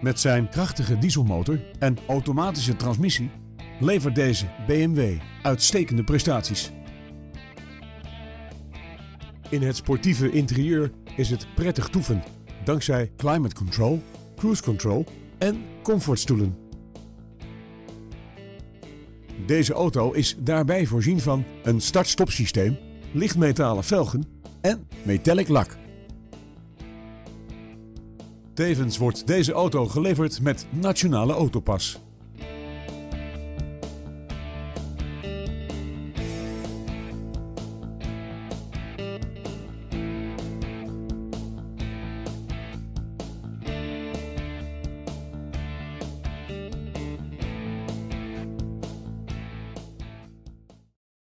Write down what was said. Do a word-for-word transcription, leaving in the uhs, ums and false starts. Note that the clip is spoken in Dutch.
Met zijn krachtige dieselmotor en automatische transmissie levert deze B M W uitstekende prestaties. In het sportieve interieur is het prettig toeven, dankzij climate control, cruise control en comfortstoelen. Deze auto is daarbij voorzien van een start-stop systeem, lichtmetalen velgen en metallic lak. Tevens wordt deze auto geleverd met Nationale Autopas.